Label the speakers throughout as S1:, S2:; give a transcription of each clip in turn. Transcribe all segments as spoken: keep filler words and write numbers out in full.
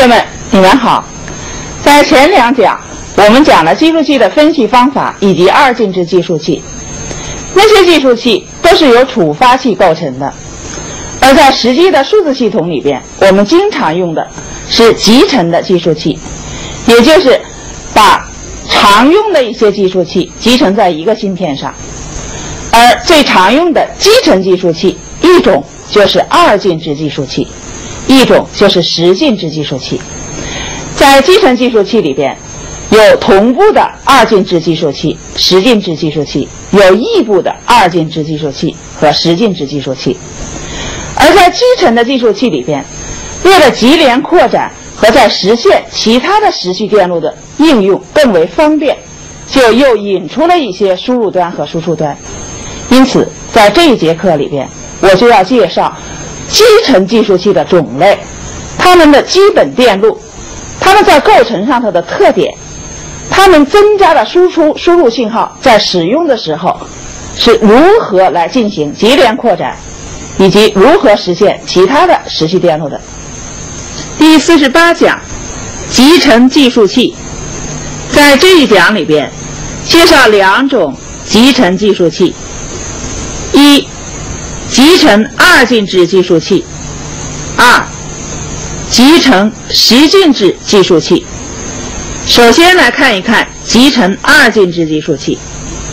S1: 学们，你们好。在前两讲，我们讲了计数器的分析方法以及二进制计数器。那些计数器都是由处发器构成的，而在实际的数字系统里边，我们经常用的是集成的计数器，也就是把常用的一些计数器集成在一个芯片上。而最常用的集成计数器，一种就是二进制计数器，一种就是十进制计数器。在集成计数器里边，有同步的二进制计数器、十进制计数器，有异步的二进制计数器和十进制计数器。而在集成的计数器里边，为了级联扩展和在实现其他的时序电路的应用更为方便，就又引出了一些输入端和输出端。因此在这一节课里边，我就要介绍集成计数器的种类，它们的基本电路，它们在构成上它的特点，它们增加了输出输入信号在使用的时候是如何来进行级联扩展，以及如何实现其他的时序电路的。第四十八讲集成计数器，在这一讲里边介绍两种集成计数器：一、集成二进制计数器；二、集成十进制计数器。首先来看一看集成二进制计数器。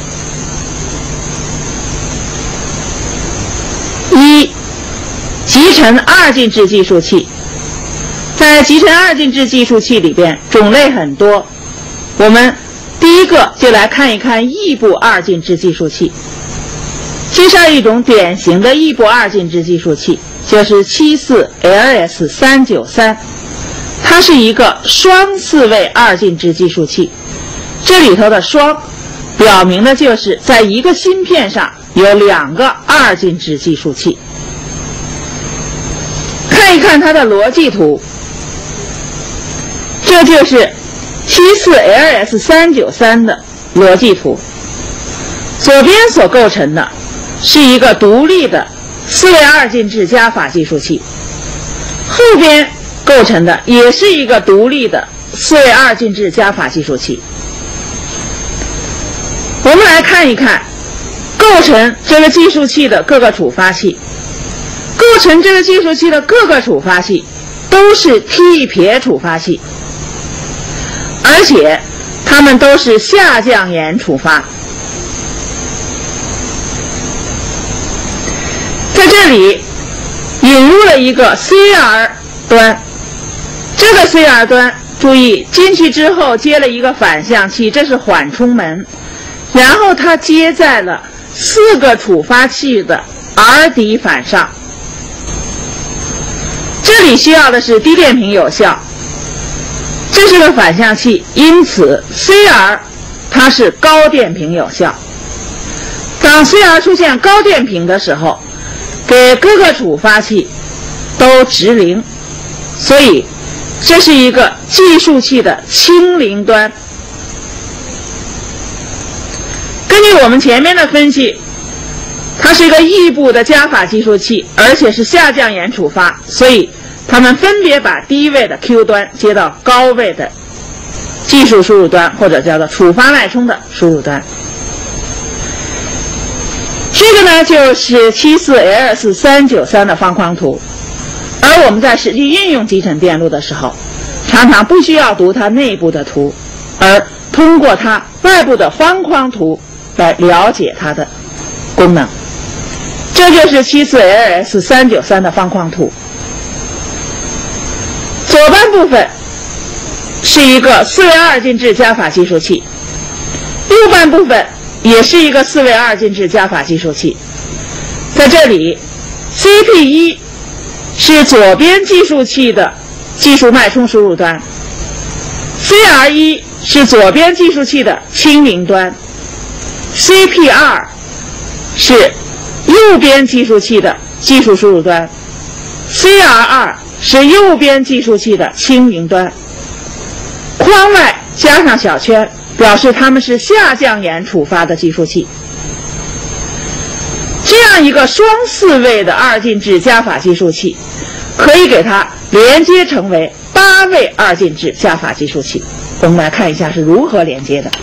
S1: 一、集成二进制计数器。在集成二进制计数器里边种类很多，我们第一个就来看一看异步二进制计数器。介绍一种典型的异步二进制计数器，就是 七四 L S 三九三， 它是一个双四位二进制计数器。这里头的双表明的就是在一个芯片上有两个二进制计数器。看一看它的逻辑图，这就是 七四 L S 三九三 的逻辑图。左边所构成的是一个独立的四位二进制加法计数器，后边构成的也是一个独立的四位二进制加法计数器。我们来看一看构成这个计数器的各个处发器。构成这个计数器的各个处发器都是 T 撇处发器，而且它们都是下降沿处发。在这里引入了一个 C R 端，这个 C R 端注意进去之后接了一个反向器，这是缓冲门，然后它接在了四个处发器的 R 底反上。这里需要的是低电平有效，这是个反向器，因此 C R 它是高电平有效。当 C R 出现高电平的时候，给各个处发器都值零，所以这是一个计数器的清零端。根据我们前面的分析，它是一个异步的加法计数器，而且是下降沿处发，所以它们分别把低位的 Q 端接到高位的计数输入端，或者叫做处发脉冲的输入端。这个呢就是 七四 L S 三九三 的方框图，而我们在实际运用集成电路的时候，常常不需要读它内部的图，而通过它外部的方框图来了解它的功能。这就是 七四 L S 三九三 的方框图。左半部分是一个四位二进制加法计数器，右半部分也是一个四位二进制加法计数器。在这里 C P 一 是左边计数器的计数脉冲输入端， C R 一 是左边计数器的清零端， C P 二 是右边计数器的计数输入端， C R 二 是右边计数器的清零端。框外加上小圈，表示它们是下降沿处发的计数器。这样一个双四位的二进制加法计数器，可以给它连接成为八八位二进制加法计数器。我们来看一下是如何连接的。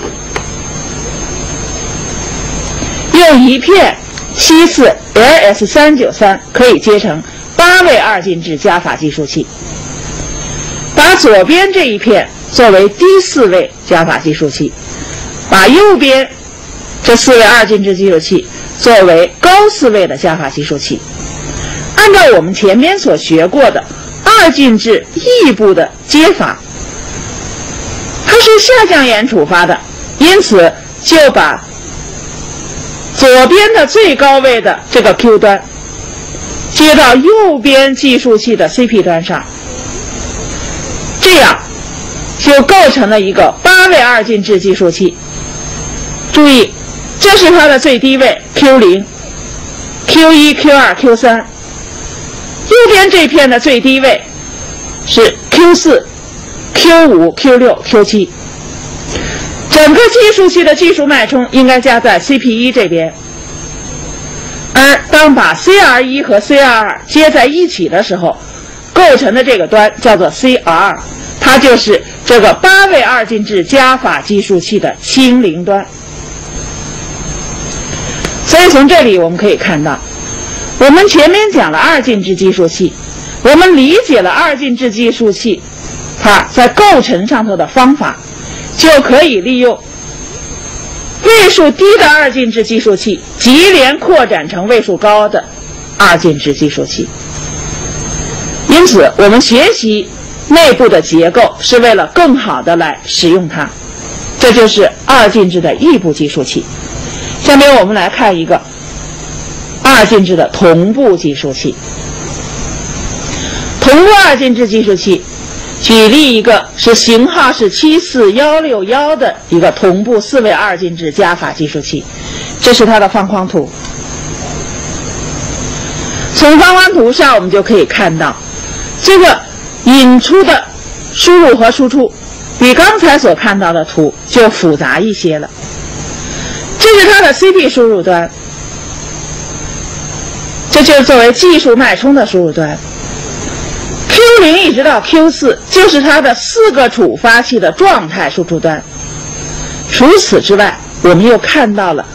S1: 用一片七四 L S 三九三可以接成八位二进制加法计数器，把左边这一片作为低四位加法计数器，把右边这四位二进制计数器作为高四位的加法计数器。按照我们前面所学过的二进制异步的接法，它是下降沿处发的，因此就把左边的最高位的这个 Q 端接到右边计数器的 C P 端上，这样就构成了一个八位二进制计数器。注意，这是它的最低位 Q 零、Q 一、Q 二、Q 三，右边这片的最低位是 Q 四、Q 五、Q 六、Q 七。整个计数器的计数脉冲应该加在 C P 一 这边，而当把 C R 一 和 C R 二 接在一起的时候，构成的这个端叫做 C R 二， 它就是这个八位二进制加法计数器的清零端。所以从这里我们可以看到，我们前面讲了二进制计数器，我们理解了二进制计数器它在构成上头的方法，就可以利用位数低的二进制计数器级联扩展成位数高的二进制计数器。因此我们学习内部的结构是为了更好的来使用它，这就是二进制的异步计数器。下面我们来看一个二进制的同步计数器。同步二进制计数器，举例一个是型号是七四一六一的一个同步四位二进制加法计数器，这是它的方框图。从方框图上我们就可以看到，这个引出的输入和输出比刚才所看到的图就复杂一些了。这是它的 C P 输入端，这就是作为计数脉冲的输入端。Q 零 一直到 Q 四 就是它的四个触发器的状态输出端。除此之外，我们又看到了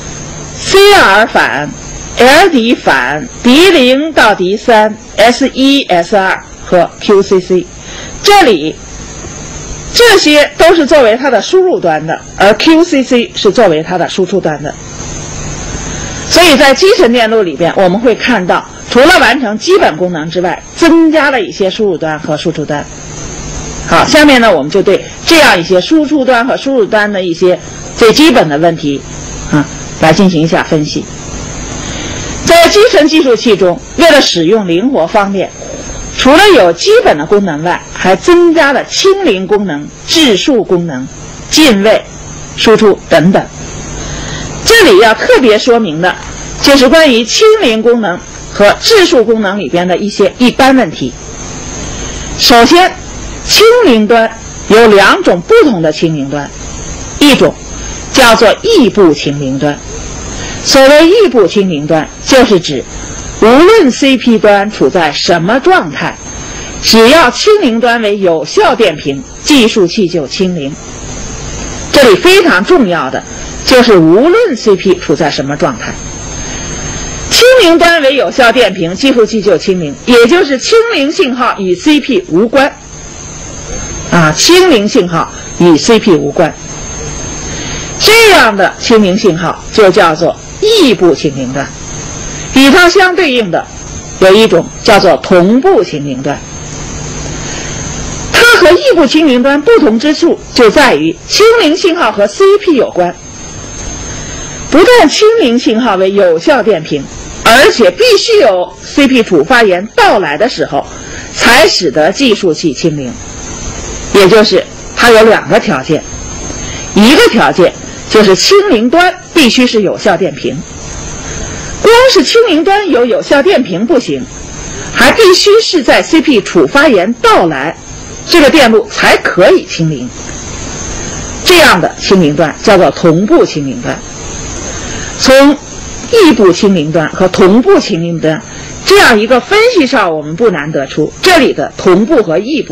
S1: C R 反、L D 反、D 零 到 D 三、S 一、S 二 和 Q C C， 这里这些都是作为它的输入端的，而 Q C C 是作为它的输出端的。所以在集成电路里边，我们会看到除了完成基本功能之外，增加了一些输入端和输出端。好，下面呢，我们就对这样一些输出端和输入端的一些最基本的问题啊，来进行一下分析。在集成计数器中，为了使用灵活方便，除了有基本的功能外，还增加了清零功能、质数功能、进位、输出等等。这里要特别说明的就是关于清零功能和质数功能里边的一些一般问题。首先，清零端有两种不同的清零端，一种叫做异步清零端。所谓异步清零端，就是指无论 C P 端处在什么状态，只要清零端为有效电平，计数器就清零。这里非常重要的就是无论 C P 处在什么状态，清零端为有效电平，计数器就清零，也就是清零信号与 C P 无关啊，清零信号与 C P 无关。这样的清零信号就叫做异步清零端。与它相对应的有一种叫做同步清零端。它和异步清零端不同之处就在于清零信号和 C P 有关，不但清零信号为有效电平，而且必须有 C P 触发源到来的时候才使得计数器清零。也就是它有两个条件，一个条件就是清零端必须是有效电平，光是清零端有有效电平不行，还必须是在 C P 触发源到来，这个电路才可以清零。这样的清零端叫做同步清零端。从异步清零端和同步清零端这样一个分析上，我们不难得出，这里的同步和异步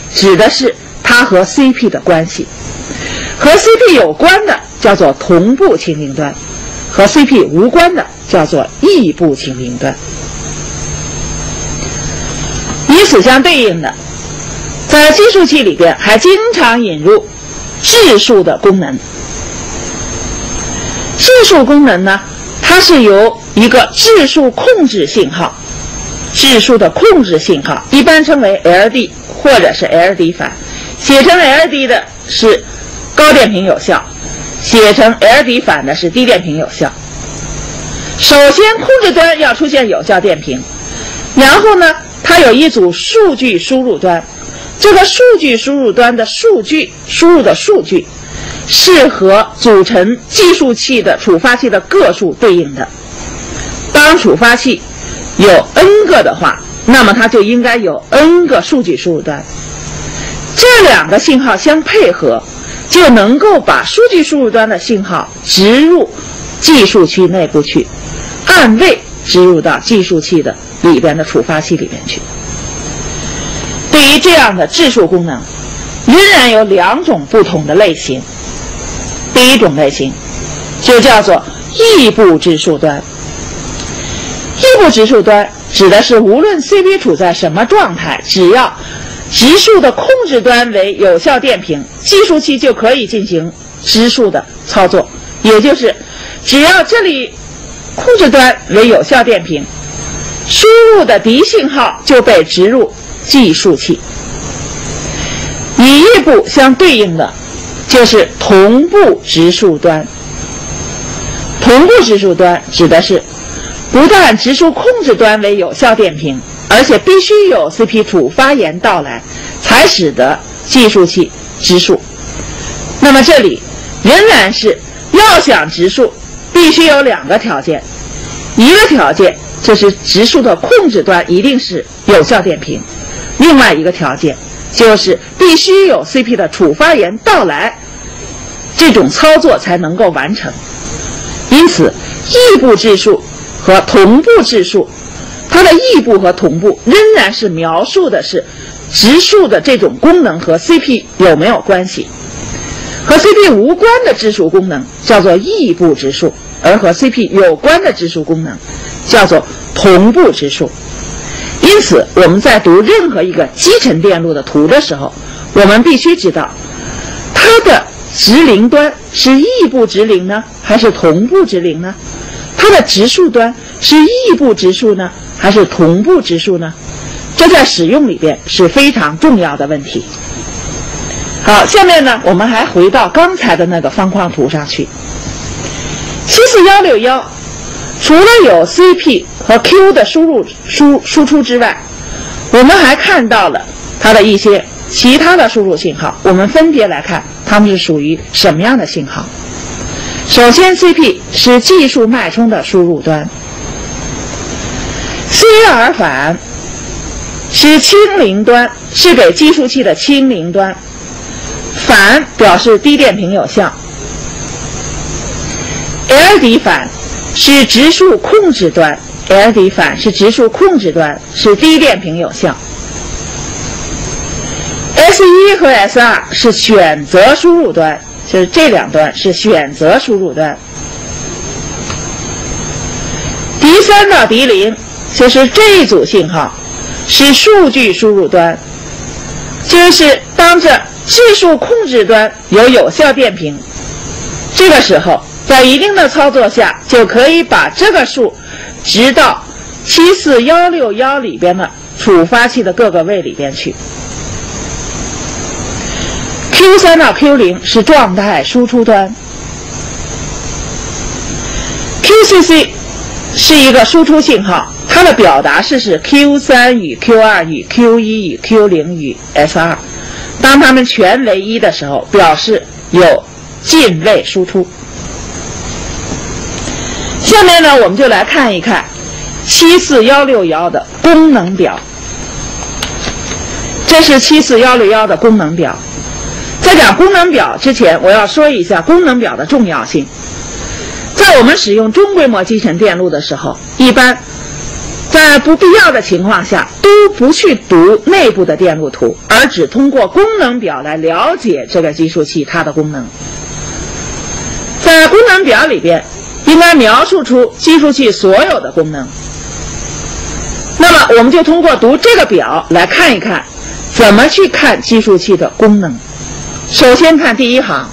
S1: 指的是它和 C P 的关系。和 C P 有关的叫做同步亲邻端，和 C P 无关的叫做异步亲邻端。与此相对应的，在计数器里边还经常引入质数的功能。质数功能呢，它是由一个质数控制信号，质数的控制信号一般称为 L D 或者是 L D 反，写成 L D 的是高电平有效，写成 L D 反的是低电平有效。首先控制端要出现有效电平，然后呢它有一组数据输入端，这个数据输入端的数据输入的数据是和组成计数器的处发器的个数对应的。当处发器有 n 个的话，那么它就应该有 n 个数据输入端。这两个信号相配合，就能够把数据输入端的信号植入计数器内部去，按位植入到计数器的里边的处发器里边去。对于这样的质数功能，仍然有两种不同的类型。第一种类型就叫做异步质数端。异步质数端指的是无论 C P 处在什么状态，只要质数的控制端为有效电平，计数器就可以进行质数的操作。也就是只要这里控制端为有效电平，输入的敌信号就被植入计数器。与异步相对应的就是同步质数端。同步质数端指的是不但质数控制端为有效电平，而且必须有 C P 处发言到来，才使得计数器质数。那么这里仍然是要想质数，必须有两个条件。一个条件就是质数的控制端一定是有效电平，另外一个条件就是必须有 C P 的处发言到来，这种操作才能够完成。因此异步质数和同步质数，它的异步和同步仍然是描述的是质数的这种功能和 C P 有没有关系。和 C P 无关的质数功能叫做异步质数，而和 C P 有关的质数功能叫做同步质数。因此我们在读任何一个基层电路的图的时候，我们必须知道它的值零端是异步值零呢，还是同步值零呢？它的质数端是异步质数呢，还是同步质数呢？这在使用里边是非常重要的问题。好，下面呢，我们还回到刚才的那个方框图上去。七四一六一除了有 C P 和 Q 的输入输输出之外，我们还看到了它的一些其他的输入信号。我们分别来看它们是属于什么样的信号。首先 C P 是计数脉冲的输入端， C R 反是清零端，是给计数器的清零端，反表示低电平有效。 L D 反是质数控制端， L D 反是质数控制端，是低电平有效。S 一 和 S 二 是选择输入端，就是这两端是选择输入端。D 三到 D 零 就是这一组信号是数据输入端，就是当这质数控制端有有效电平，这个时候在一定的操作下就可以把这个数植到七四一六一里边的处发器的各个位里边去。Q 三 到 Q 零 是状态输出端， Q C C 是一个输出信号，它的表达式是 Q 三 与 Q 二 与 Q 一 与 Q 零 与 S 二， 当它们全为一的时候，表示有进位输出。下面呢，我们就来看一看七四一六一的功能表。这是七四一六一的功能表。在讲功能表之前，我要说一下功能表的重要性。在我们使用中规模集成电路的时候，一般在在不必要的情况下，都不去读内部的电路图，而只通过功能表来了解这个计数器它的功能。在功能表里边，应该描述出计数器所有的功能。那么，我们就通过读这个表来看一看，怎么去看计数器的功能。首先看第一行，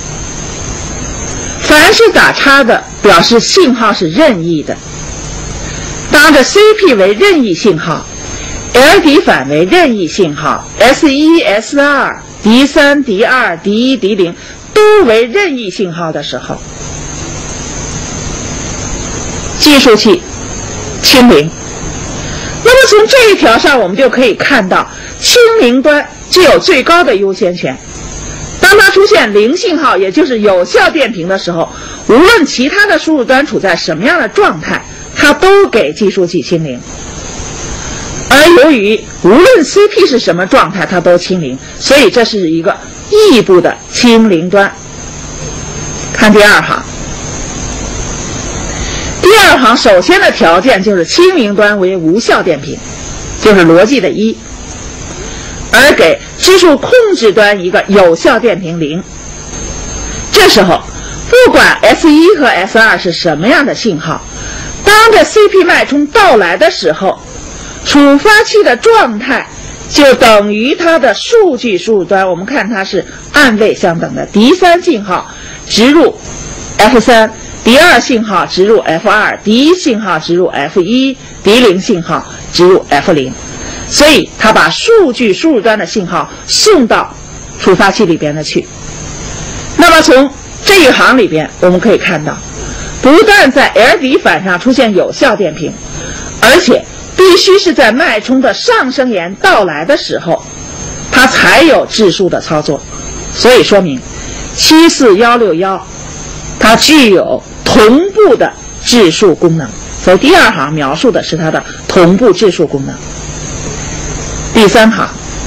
S1: 凡是打叉的，表示信号是任意的。当着 C P 为任意信号 ，L 底反为任意信号 ，S 一、S 二、D 三、D 二、D 一、D 零 都为任意信号的时候，计数器清零。那么从这一条上，我们就可以看到，清零端具有最高的优先权。当它出现零信号，也就是有效电平的时候，无论其他的输入端处在什么样的状态，它都给计数器清零。而由于无论 C P 是什么状态，它都清零，所以这是一个异步的清零端。看第二行，第二行首先的条件就是清零端为无效电平，就是逻辑的一，而给质数控制端一个有效电平零。这时候，不管 S 一 和 S 二 是什么样的信号，当着 C P 脉冲到来的时候，触发器的状态就等于它的数据输入端，我们看它是暗位相等的 D 三 信号植入 F 三， D 二 信号植入 F 二， D 一 信号植入 F 一， D 零 信号植入 F 零。所以它把数据输入端的信号送到触发器里边的去。那么从这一行里边，我们可以看到，不但在 L 底反上出现有效电平，而且必须是在脉冲的上升沿到来的时候，它才有质数的操作。所以说明七四一六一它具有同步的质数功能。所以第二行描述的是它的同步质数功能。第三行，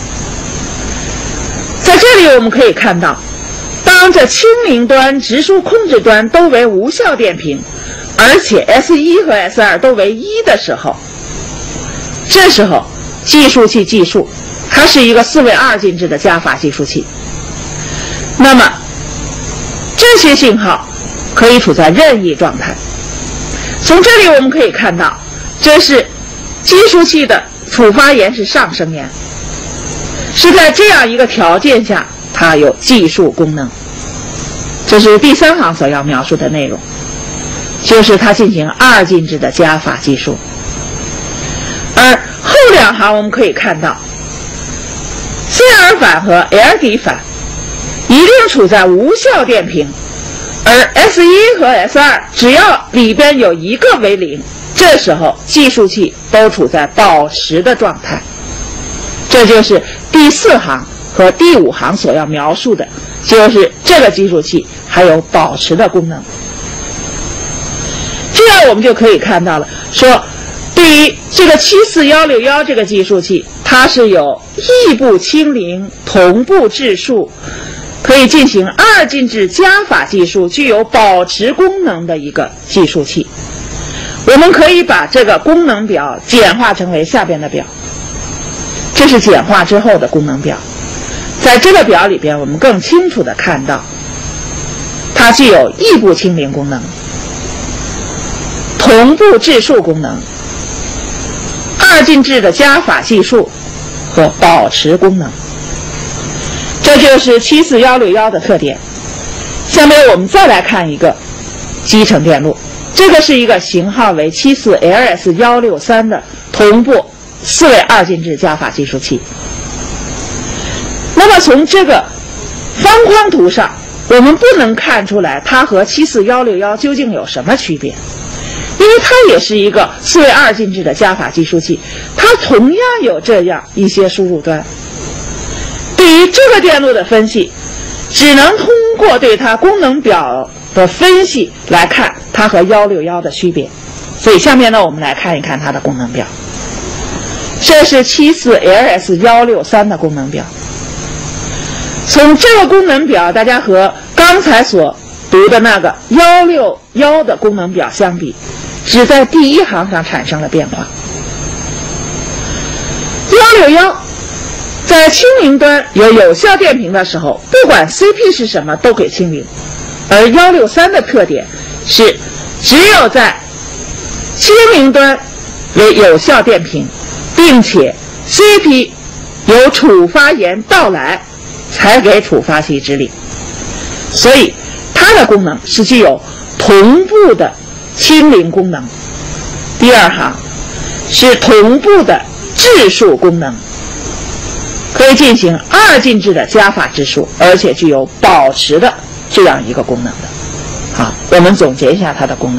S1: 在这里我们可以看到，当这清零端、质数控制端都为无效电平，而且 S 一 和 S 二 都为一的时候，这时候计数器计数，它是一个四位二进制的加法计数器。那么这些信号可以处在任意状态。从这里我们可以看到，这是计数器的触发沿是上升沿，是在这样一个条件下，它有计数功能。这是第三行所要描述的内容，就是它进行二进制的加法计数。而后两行我们可以看到 ，C R 反和 L 底反一定处在无效电平，而 S 一 和 S 二 只要里边有一个为零，这时候计数器都处在保持的状态。这就是第四行和第五行所要描述的，就是这个计数器还有保持的功能。这样我们就可以看到了，说对于这个七四一六一这个计数器，它是有异步清零、同步质数，可以进行二进制加法计数，具有保持功能的一个计数器。我们可以把这个功能表简化成为下边的表，这是简化之后的功能表。在这个表里边，我们更清楚地看到，它具有异步清零功能、同步质数功能、二进制的加法计数和保持功能。这就是七四一六一的特点。下面我们再来看一个集成电路，这个是一个型号为七四 L S 一六三的同步四位二进制加法计数器。那么从这个方框图上，我们不能看出来它和七四一六一究竟有什么区别，因为它也是一个四位二进制的加法计数器，它同样有这样一些输入端。对于这个电路的分析，只能通过对它功能表的分析来看它和一六一的区别。所以下面呢，我们来看一看它的功能表。这是七四 L S 一六三的功能表。从这个功能表，大家和刚才所读的那个一六一的功能表相比，只在第一行上产生了变化。 九幺在清零端有有效电平的时候，不管 C P 是什么都可以清零，而一六三的特点是只有在清零端为有效电平，并且 C P 有触发源到来才给触发器指令，所以它的功能是具有同步的清零功能。第二行是同步的质数功能，可以进行二进制的加法质数，而且具有保持的这样一个功能的。好，我们总结一下它的功能。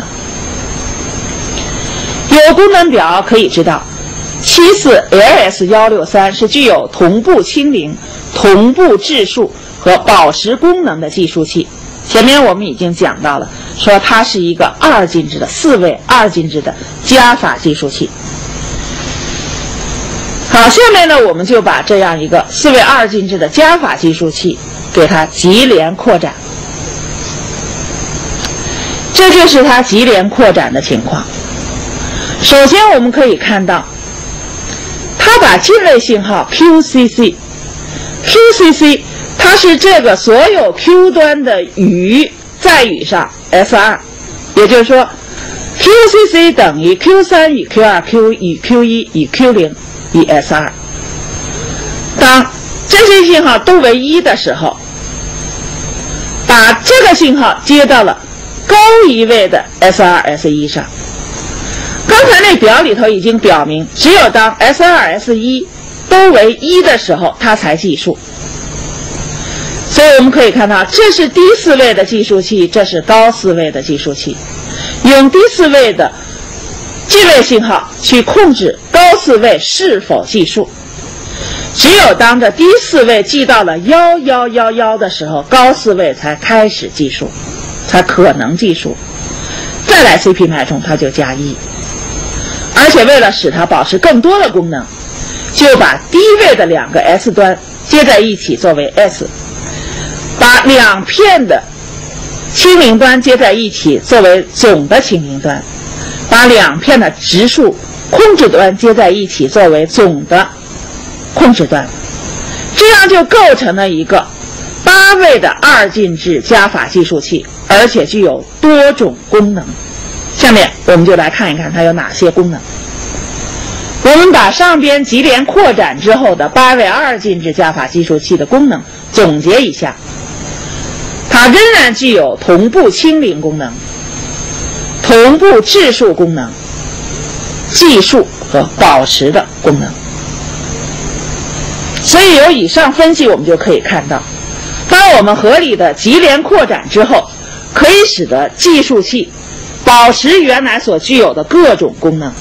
S1: 有功能表可以知道，七四 L S 一六三是具有同步清零、同步质数和保持功能的计数器。前面我们已经讲到了，说它是一个二进制的四位二进制的加法计数器。好，下面呢，我们就把这样一个四位二进制的加法计数器给它级联扩展，这就是它级联扩展的情况。首先我们可以看到，它把进位信号 Q C C，Q C C 它是这个所有 Q 端的语在语上 S 二， 也就是说 Q C C 等于 Q 三 以 Q 二 Q 以 Q 一 以 Q 零 以 S 二。 当这些信号都为一的时候，把这个信号接到了高一位的 S 二 S 一 上。刚才那表里头已经表明，只有当 S 二 S 一 都为一的时候，它才计数。所以我们可以看到，这是低四位的计数器，这是高四位的计数器。用低四位的进位信号去控制高四位是否计数。只有当这低四位计到了一一一一的时候，高四位才开始计数，才可能计数。再来 C P 脉冲，它就加一。而且为了使它保持更多的功能，就把低位的两个 S 端接在一起作为 S， 把两片的清零端接在一起作为总的清零端，把两片的质数控制端接在一起作为总的控制端，这样就构成了一个八位的二进制加法计数器，而且具有多种功能。下面我们就来看一看它有哪些功能。我们把上边级联扩展之后的八位二进制加法计数器的功能总结一下，它仍然具有同步清零功能、同步质数功能、计数和保持的功能。所以由以上分析，我们就可以看到，当我们合理的级联扩展之后，可以使得计数器保持原来所具有的各种功能。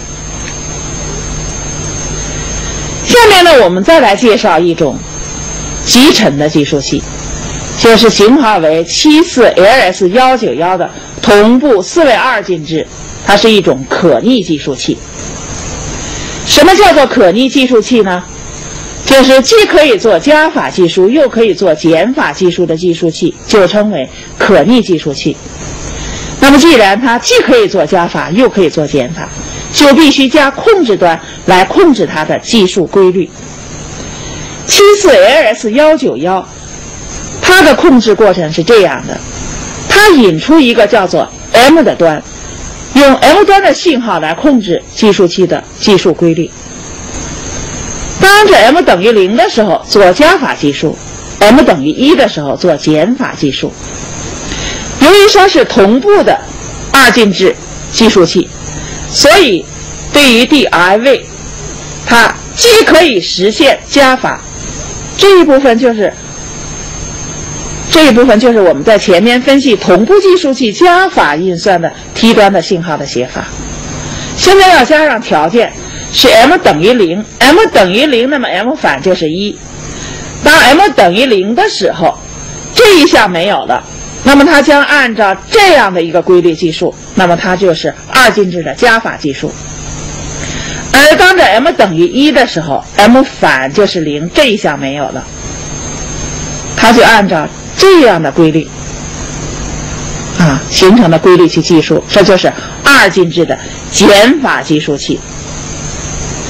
S1: 下面呢，我们再来介绍一种集成的计数器，就是型号为七四 L S 一九一的同步四位二进制，它是一种可逆计数器。什么叫做可逆计数器呢？就是既可以做加法计数，又可以做减法计数的计数器，就称为可逆计数器。那么既然它既可以做加法，又可以做减法，就必须加控制端来控制它的计数规律。七四 L S 一九一，它的控制过程是这样的，它引出一个叫做 M 的端，用 M 端的信号来控制计数器的计数规律。当这 M 等于零的时候做加法计数， M 等于一的时候做减法计数。由于说是同步的二进制计数器，所以对于第 I 位，它既可以实现加法，这一部分就是这一部分就是我们在前面分析同步计数器加法运算的 T 端的信号的写法。现在要加上条件，是 M 等于零 ，M 等于零，那么 M 反就是一。当 M 等于零的时候，这一项没有了，那么它将按照这样的一个规律计数，那么它就是二进制的加法计数。而当这 M 等于一的时候 ，M 反就是零，这一项没有了，它就按照这样的规律啊形成的规律去计数，这就是二进制的减法计数器。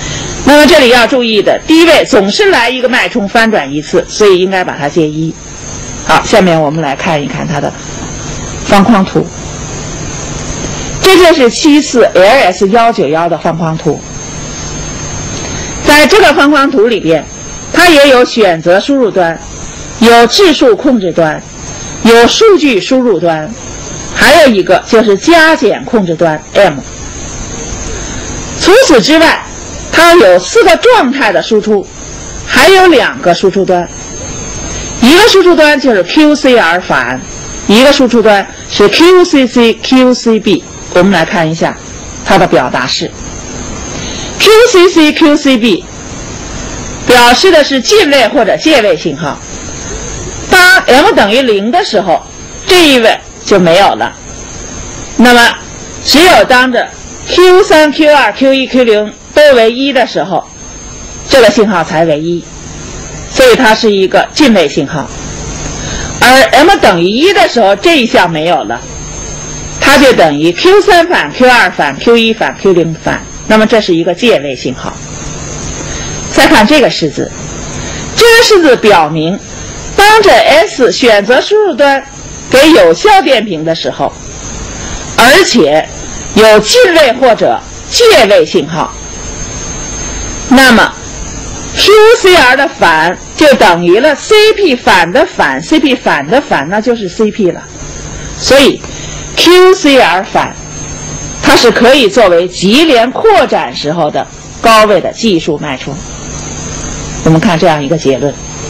S1: 那么这里要注意的，第一位总是来一个脉冲翻转一次，所以应该把它借一。好，下面我们来看一看它的方框图。这就是七次 L S 一九一的方框图。在这个方框图里边，它也有选择输入端，有质数控制端，有数据输入端，还有一个就是加减控制端 M。除此之外，它有四个状态的输出，还有两个输出端。一个输出端就是 Q C R 反，一个输出端是 Q C C Q C B。我们来看一下它的表达式。Q C C Q C B 表示的是进位或者借位信号。当 M 等于零的时候，这一位就没有了。那么只有当着 Q 三 Q 二 Q 一 Q 零都为一的时候，这个信号才为一，所以它是一个进位信号。而 M 等于一的时候，这一项没有了，它就等于 Q 三 反 Q 二 反 Q 一 反 Q 零 反，那么这是一个借位信号。再看这个式子，这个式子表明，当着 S 选择输入端给有效电平的时候，而且有进位或者借位信号，那么 Q C R 的反就等于了 C P 反的反 ，C P 反的反那就是 C P 了。所以 Q C R 反它是可以作为极联扩展时候的高位的计数脉冲。我们看这样一个结论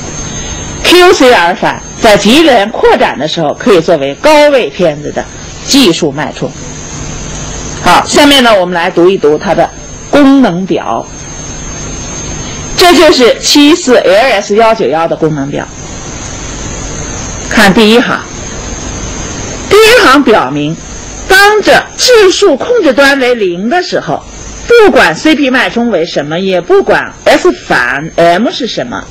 S1: ：Q C R 反在极联扩展的时候可以作为高位片子的计数脉冲。好，下面呢，我们来读一读它的功能表。这就是七四 L S 一九一的功能表。看第一行，第一行表明，当着质数控制端为零的时候，不管 C P 脉冲为什么，也不管 S 反 M 是什么，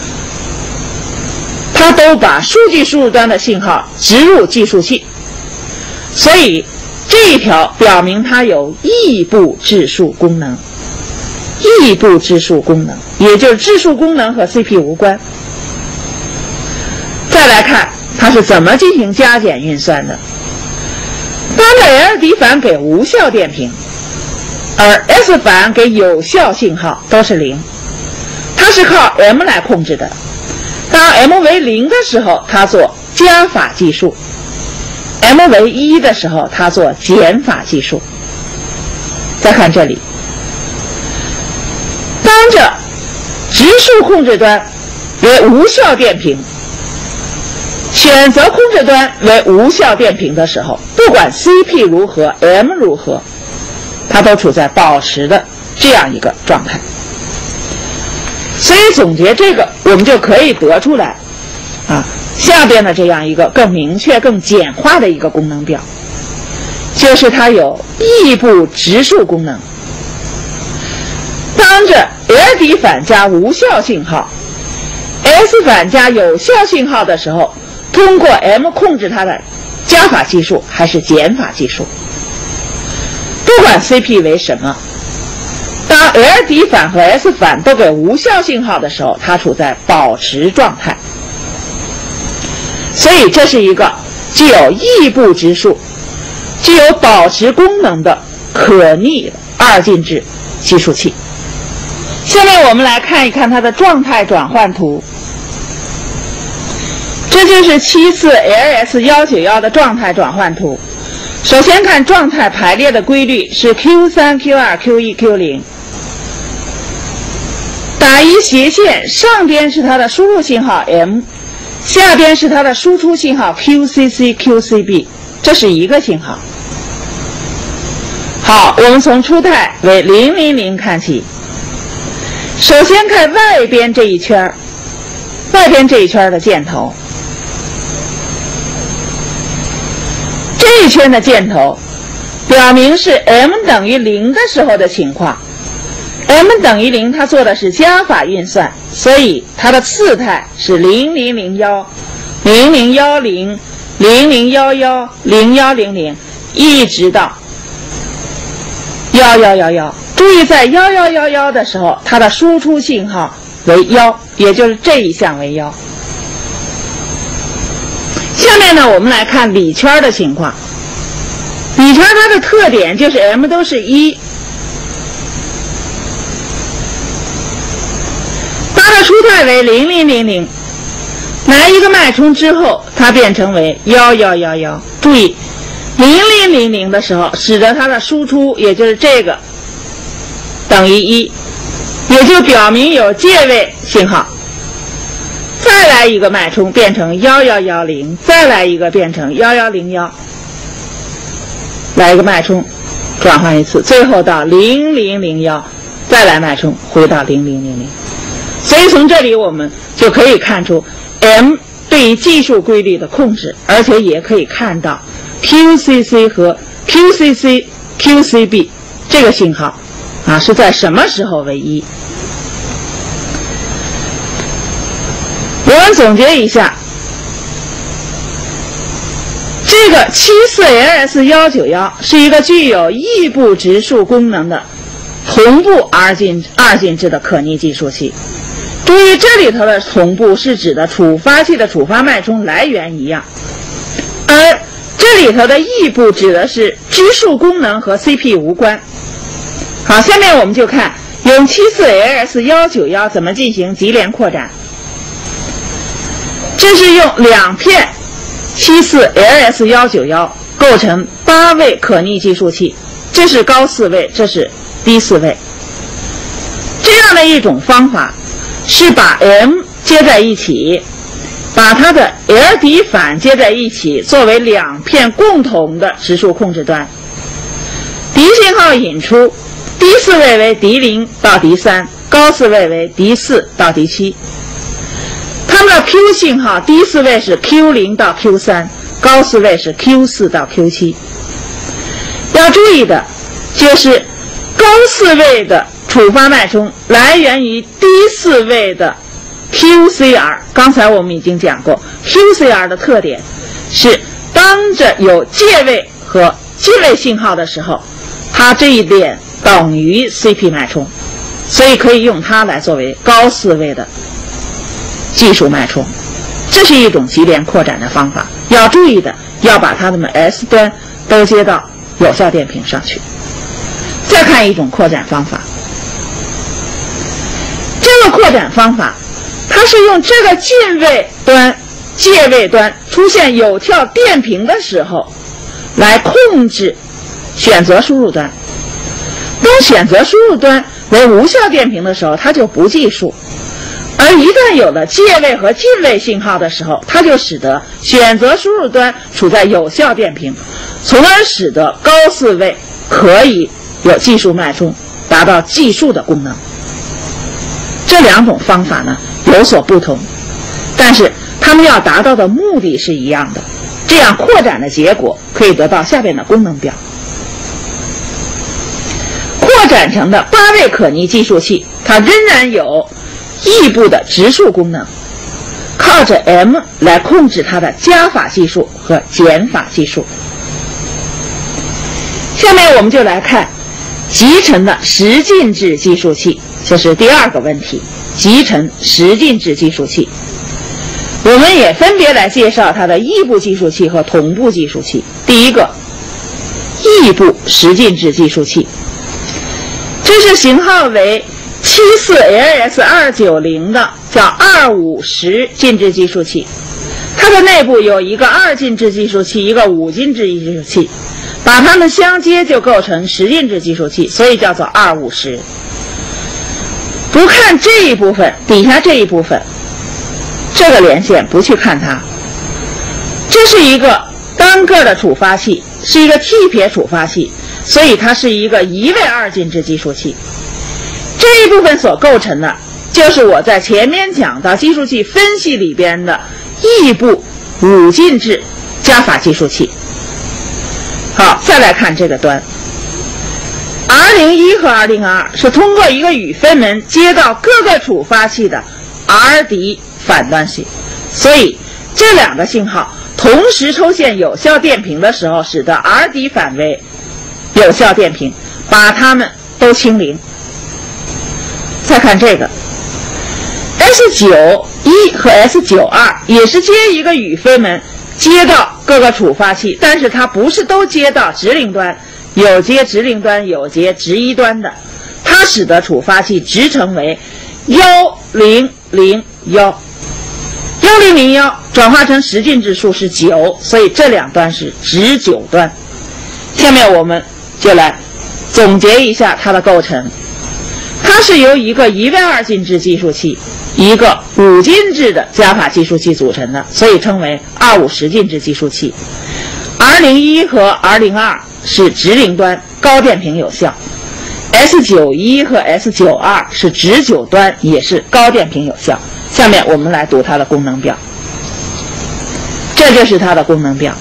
S1: 它都把数据输入端的信号植入计数器。所以这一条表明它有异步质数功能。异步质数功能，也就是质数功能和 C P 无关。再来看它是怎么进行加减运算的。当着 L 底反给无效电平，而 S 反给有效信号都是零，它是靠 M 来控制的。当 M 为零的时候，它做加法计数； M 为一的时候，它做减法计数。再看这里，当着质数控制端为无效电平，选择控制端为无效电平的时候，不管 C P 如何 M 如何，它都处在保持的这样一个状态。所以总结这个，我们就可以得出来啊，下边的这样一个更明确更简化的一个功能表，就是它有异步质数功能。当着 L 底反加无效信号 S 反加有效信号的时候，通过 M 控制它的加法计数还是减法计数，不管 C P 为什么，当 L 底反和 S 反都给无效信号的时候，它处在保持状态。所以这是一个具有异步质数、具有保持功能的可逆二进制计数器。下面我们来看一看它的状态转换图。这就是七次 L S 一九一的状态转换图。首先看状态排列的规律是 Q 三 Q 二 Q 一 Q 零， 打一斜线，上边是它的输入信号 M， 下边是它的输出信号 Q C C Q C B， 这是一个信号。好，我们从初态为零零零看起。首先看外边这一圈，外边这一圈的箭头，这一圈的箭头表明是 M 等于零的时候的情况。M 等于零，它做的是加法运算，所以它的次态是零零零一、零零一零、零零一一、零一零零，一直到一幺幺幺幺。注意，在幺幺幺幺的时候，它的输出信号为幺，也就是这一项为幺。下面呢，我们来看里圈的情况。里圈它的特点就是 M 都是一，它的初态为零零零零，来一个脉冲之后，它变成为幺幺幺幺。注意，零零零零的时候，使得它的输出，也就是这个等于一，也就表明有借位信号。再来一个脉冲，变成幺幺幺零，再来一个变成幺幺零幺。来一个脉冲，转换一次，最后到零零零幺，再来脉冲，回到零零零零。所以从这里我们就可以看出 M 对于计数规律的控制，而且也可以看到 Q C C 和 Q C C、Q C B 这个信号啊是在什么时候为一。我们总结一下。这个 七四 L S 一九一是一个具有异步质数功能的同步二进二进制的可逆计数器。注意，这里头的同步是指的触发器的触发脉冲来源一样，而这里头的异步指的是质数功能和 C P 无关。好，下面我们就看用 七四 L S 一九一怎么进行级联扩展。这是用两片七四 L S 一九一构成八位可逆计数器，这是高四位，这是低四位。这样的一种方法是把 M 接在一起，把它的 L 底反接在一起，作为两片共同的质数控制端。敌信号引出，低四位为敌零到敌三，高四位为敌四到敌七。它们的 Q 信号，低四位是 Q 零到 Q 三，高四位是 Q 四到 Q 七。要注意的就是高四位的触发脉冲来源于低四位的 Q C R。刚才我们已经讲过 ，Q C R 的特点是当着有借位和进位信号的时候，它这一点等于 C P 脉冲，所以可以用它来作为高四位的计数脉冲。这是一种级联扩展的方法。要注意的，要把它们 S 端都接到有效电平上去。再看一种扩展方法，这个扩展方法，它是用这个进位端、借位端出现有效电平的时候，来控制选择输入端。当选择输入端为无效电平的时候，它就不计数。而一旦有了借位和进位信号的时候，它就使得选择输入端处在有效电平，从而使得高四位可以有计数脉冲，达到计数的功能。这两种方法呢有所不同，但是它们要达到的目的是一样的，这样扩展的结果可以得到下面的功能表。扩展成的八位可逆计数器，它仍然有异步的质数功能，靠着 M 来控制它的加法计数和减法计数。下面我们就来看集成的十进制计数器，这是第二个问题，集成十进制计数器。我们也分别来介绍它的异步计数器和同步计数器。第一个，异步十进制计数器，这是型号为七四 L S 二九零的叫二五十进制计数器，它的内部有一个二进制计数器，一个五进制计数器，把它们相接就构成十进制计数器，所以叫做二五十。不看这一部分，底下这一部分，这个连线不去看它，这是一个单个的触发器，是一个 T 撇触发器，所以它是一个一位二进制计数器。这一部分所构成的就是我在前面讲到计数器分析里边的异步五进制加法计数器。好，再来看这个端 R 零一 和 R 零二 是通过一个与分门接到各个触发器的 R 底反端系，所以这两个信号同时出现有效电平的时候，使得 R 底反为有效电平， 把它们都清零。再看这个 S 九一 和 S 九二 也是接一个羽飞门接到各个触发器，但是它不是都接到直零端，有接直零端，有接直一端的，它使得触发器直成为一零零一，一零零一转化成十进制数是九，所以这两端是直九端。下面我们就来总结一下它的构成。它是由一个一位二进制计数器，一个五进制的加法计数器组成的，所以称为二五十进制计数器。R 零一 和 R 零二 是直零端高电平有效， S 九一 和 S 九二 是直九端也是高电平有效。下面我们来读它的功能表，这就是它的功能表。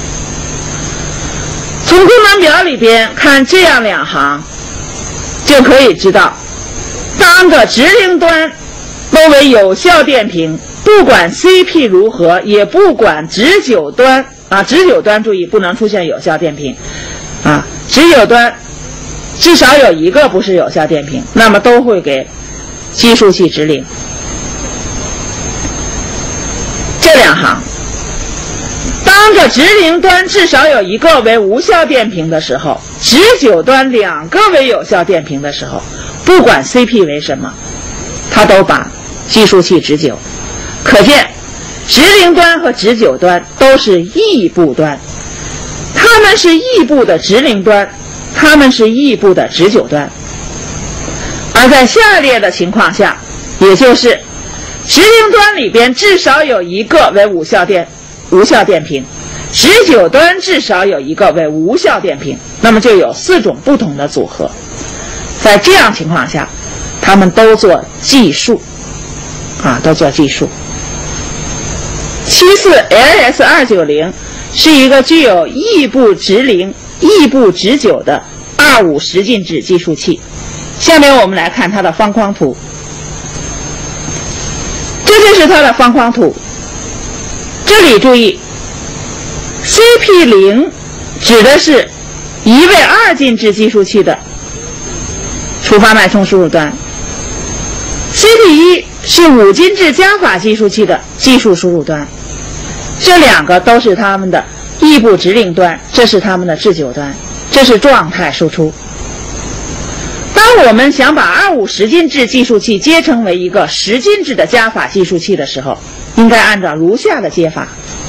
S1: 从功能表里边看这样两行，就可以知道当个直零端都为有效电平，不管 C P 如何，也不管直九端啊，直九端注意不能出现有效电平啊，直九端至少有一个不是有效电平，那么都会给计数器直零。这两行，当着直零端至少有一个为无效电平的时候，直九端两个为有效电平的时候，不管 C P 为什么，它都把计数器直九。可见直零端和直九端都是异步端，它们是异步的直零端，它们是异步的直九端。而在下列的情况下，也就是直零端里边至少有一个为无效电无效电平，直九端至少有一个为无效电平，那么就有四种不同的组合。在这样情况下，它们都做计数啊，都做计数。七四 L S 二九零是一个具有异步直零、异步直九的二五十进制计数器。下面我们来看它的方框图，这就是它的方框图。这里注意 C P 零 指的是一位二进制计数器的触发脉冲输入端， C P 一 是五进制加法计数器的计数输入端，这两个都是它们的异步直零端，这是它们的制九端，这是状态输出。当我们想把二五十进制计数器接成为一个十进制的加法计数器的时候，应该按照如下的接法。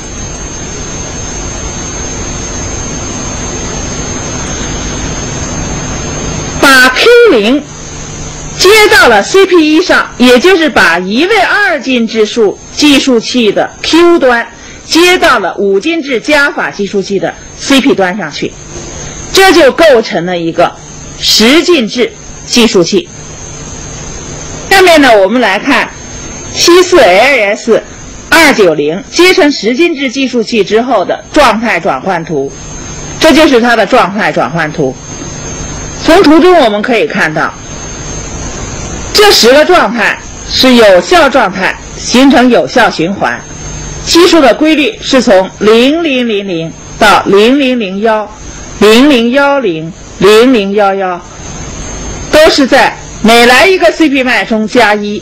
S1: 把 Q 零 接到了 C P 一 上，也就是把一位二进制数计数器的 Q 端接到了五进制加法计数器的 C P 端上去，这就构成了一个十进制计数器。下面呢，我们来看七四 L S 二九零接成十进制计数器之后的状态转换图，这就是它的状态转换图。从图中我们可以看到，这十个状态是有效状态，形成有效循环。计数的规律是从零零零零到零零零一、零零一零、零零一一，都是在每来一个 C P 脉冲加一，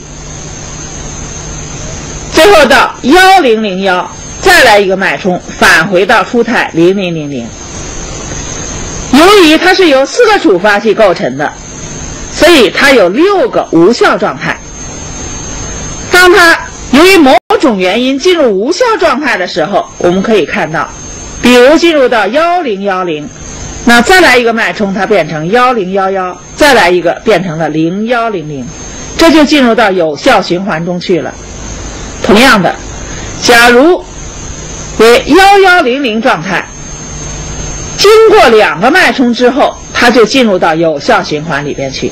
S1: 最后到一零零一再来一个脉冲，返回到初态零零零零。由于它是由四个触发器构成的，所以它有六个无效状态。当它由于某种原因进入无效状态的时候，我们可以看到，比如进入到一零一零，那再来一个脉冲，它变成一零一一，再来一个变成了零一零零，这就进入到有效循环中去了。同样的，假如为一一零零状态，经过两个脉冲之后，它就进入到有效循环里边去。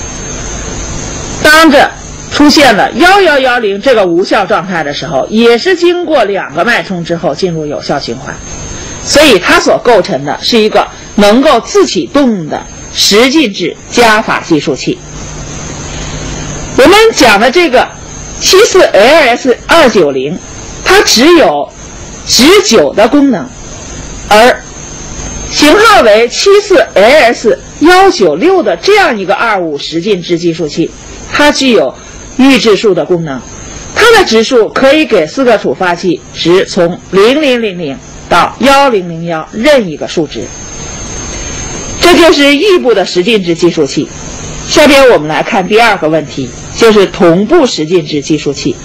S1: 当着出现了一一一零这个无效状态的时候，也是经过两个脉冲之后进入有效循环，所以它所构成的是一个能够自启动的十进制加法计数器。我们讲的这个七四 L S 二九零，它只有直九的功能，而型号为七四 L S 一九六的这样一个二五十进制计数器，它具有预质数的功能。它的值数可以给四个触发器值从零零零零到一零零一任一个数值。这就是异步的十进制计数器。下边我们来看第二个问题，就是同步十进制计数器。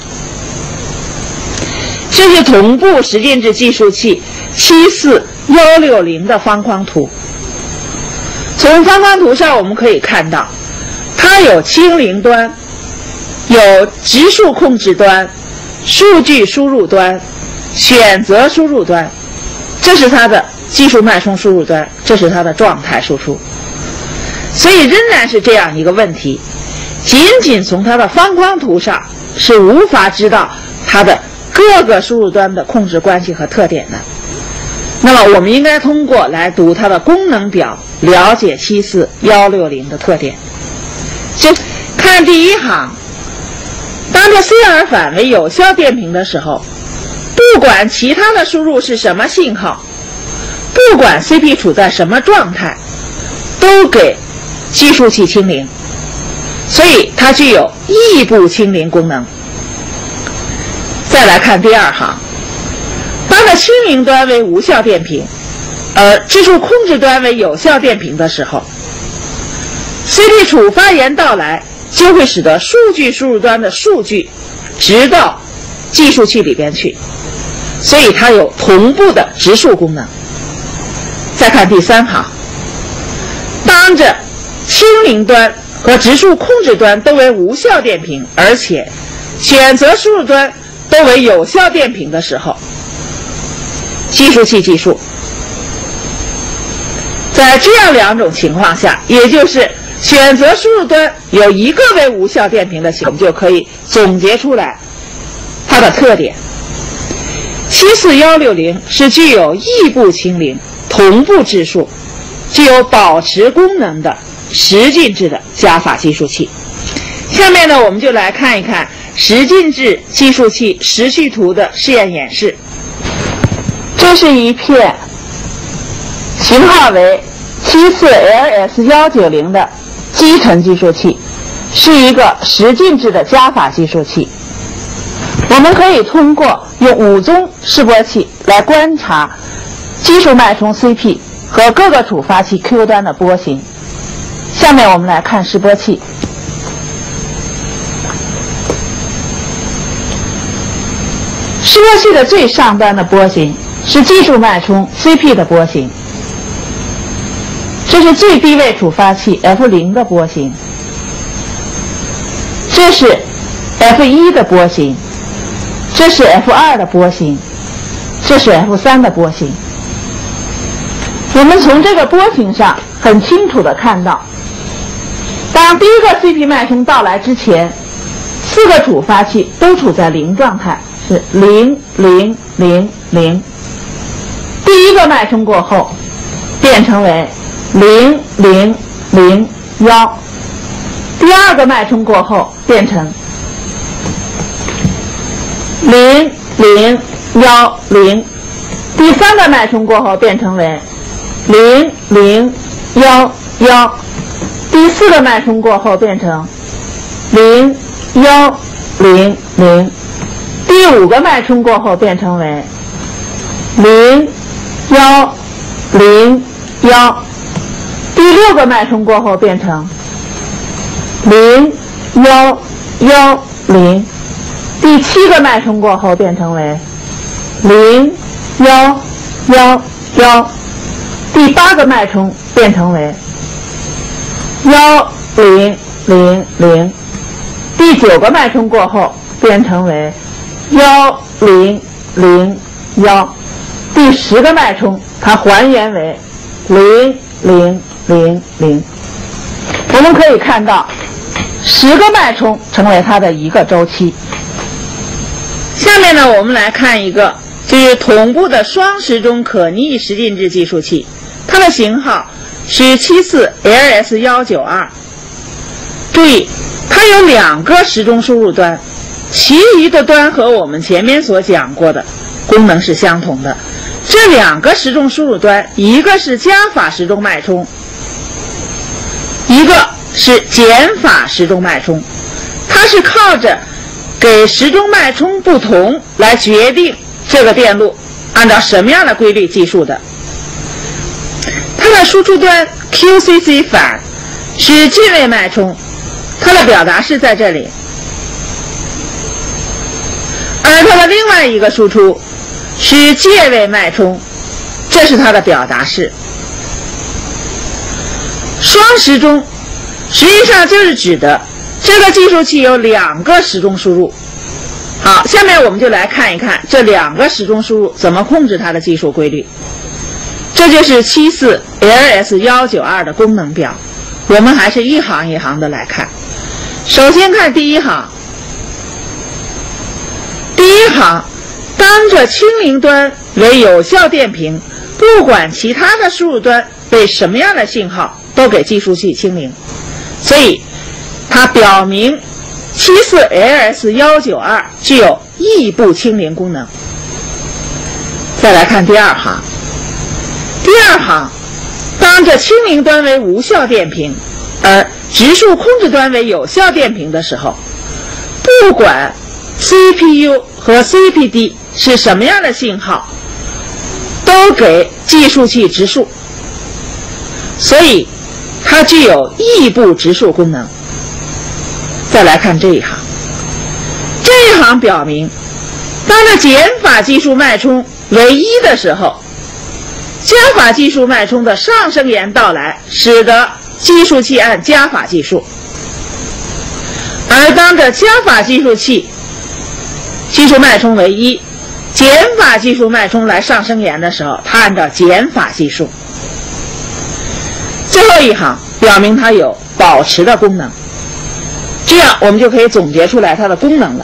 S1: 这是同步十进制计数器七四一六零的方框图。从方框图上我们可以看到，它有清零端，有值数控制端、数据输入端、选择输入端，这是它的技术脉冲输入端，这是它的状态输出。所以仍然是这样一个问题，仅仅从它的方框图上是无法知道它的各个输入端的控制关系和特点的。那么我们应该通过来读它的功能表了解七四一六零的特点。就看第一行，当这 C 尔反为有效电平的时候，不管其他的输入是什么信号，不管 C P 处在什么状态，都给计数器清零，所以它具有异步清零功能。再来看第二行，当这清零端为无效电平，而质数控制端为有效电平的时候， C P 处发言到来，就会使得数据输入端的数据直到计数器里边去，所以它有同步的值数功能。再看第三行，当着清零端和值数控制端都为无效电平，而且选择输入端都为有效电平的时候，计数器计数。在这样两种情况下，也就是选择输入端有一个为无效电平的情况，我们就可以总结出来它的特点。七四一六零是具有异步清零、同步质数、具有保持功能的十进制的加法计数器。下面呢，我们就来看一看十进制计数器时序图的试验演示。
S2: 这是一片型号为七四 L S 一九零的基层计数器，是一个十进制的加法计数器。我们可以通过用五宗示波器来观察基数脉冲 C P 和各个触发器 Q 端的波形。下面我们来看示波器。示波器的最上端的波形是技术脉冲 C P 的波形，这是最低位触发器 F 零 的波形，这是 F 一 的波形，这是 F 二 的波形，这是 F 三 的波形。我们从这个波形上很清楚地看到，当第一个 C P 脉冲到来之前，四个触发器都处在零状态，是零零零零。第一个脉冲过后，变成为零零零一。第二个脉冲过后，变成零零一零。第三个脉冲过后，变成为零零一一。第四个脉冲过后，变成零一零零。第五个脉冲过后，变成为零幺零幺。第六个脉冲过后变成零幺幺零。第七个脉冲过后变成为零幺幺幺。第八个脉冲变成为幺零零零。第九个脉冲过后变成为幺零零幺。第十个脉冲它还原为零零零零。我们可以看到十个脉冲成为它的一个周期。
S1: 下面呢，我们来看一个就是同步的双时钟可逆十进制计数器，它的型号是七四 L S 一九二。注意，它有两个时钟输入端，其余的端和我们前面所讲过的功能是相同的， 这两个时钟输入端，一个是加法时钟脉冲，一个是减法时钟脉冲，它是靠着给时钟脉冲不同来决定这个电路按照什么样的规律计数的。它的输出端 Q C C 反是进位脉冲，它的表达式在这里，而它的另外一个输出是介位脉冲，这是它的表达式。双时钟实际上就是指的这个计数器有两个时钟输入。好，下面我们就来看一看这两个时钟输入怎么控制它的计数规律。这就是七四 L S 一九二的功能表，我们还是一行一行的来看。首先看第一行，第一行当着清零端为有效电平，不管其他的输入端为什么样的信号，都给计数器清零，所以它表明七四 L S 一九二具有异步清零功能。再来看第二行，第二行当着清零端为无效电平，而直数控制端为有效电平的时候，不管 C P U 和 C P D 是什么样的信号，都给计数器直数，所以它具有异步直数功能。再来看这一行，这一行表明当着减法计数脉冲为一的时候，加法计数脉冲的上升沿到来，使得计数器按加法计数，而当着加法计数器计数脉冲为一，减法计数脉冲来上升沿的时候，它按照减法计数。最后一行表明它有保持的功能，这样我们就可以总结出来它的功能了。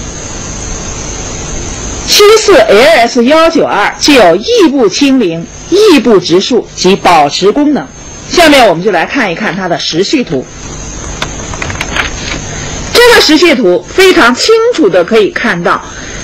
S1: 七四 L S 一九二具有异步清零、异步直数及保持功能。下面我们就来看一看它的时序图。这个时序图非常清楚的可以看到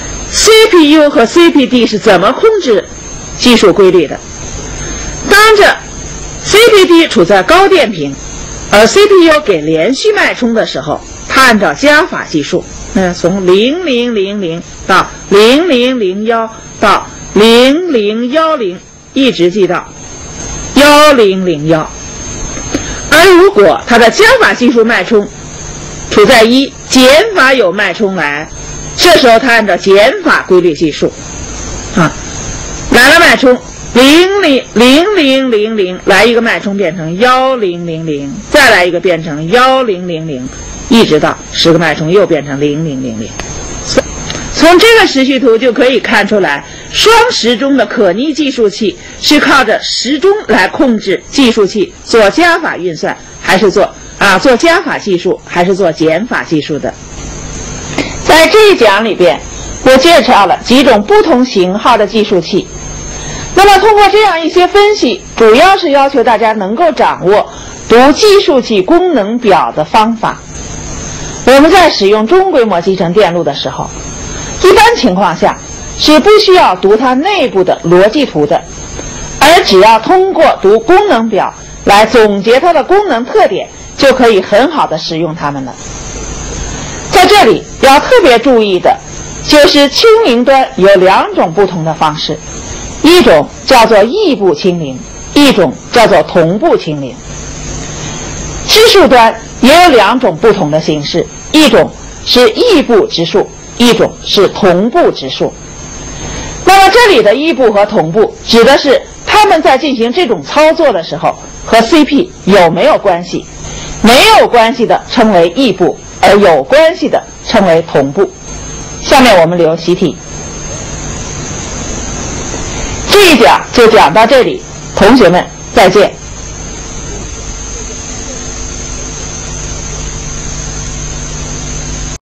S1: C P U 和 C P D 是怎么控制计数规律的。当着 C P D 处在高电平，而 C P U 给连续脉冲的时候，它按照加法计数，那从零零零零到零零零一到零零一零，一直记到一零零一。而如果它的加法计数脉冲处在一，减法有脉冲来，这时候它按照减法规律计数，啊，来了脉冲零零零零零零，来一个脉冲变成一零零零，再来一个变成一零零零，一直到十个脉冲又变成零零零零。从这个时序图就可以看出来，双时钟的可逆计数器是靠着时钟来控制计数器做加法运算，还是做啊做加法计数，还是做减法计数的。
S2: 在这一讲里边，我介绍了几种不同型号的计数器。那么通过这样一些分析，主要是要求大家能够掌握读计数器功能表的方法。我们在使用中规模集成电路的时候，一般情况下是不需要读它内部的逻辑图的，而只要通过读功能表来总结它的功能特点，就可以很好的使用它们了。在这里要特别注意的就是清零端有两种不同的方式，一种叫做异步清零，一种叫做同步清零。直数端也有两种不同的形式，一种是异步直数，一种是同步直数。那么这里的异步和同步指的是他们在进行这种操作的时候和 C P 有没有关系，没有关系的称为异步，而有关系的称为同步。下面我们留习题。这一讲就讲到这里，同学们再见。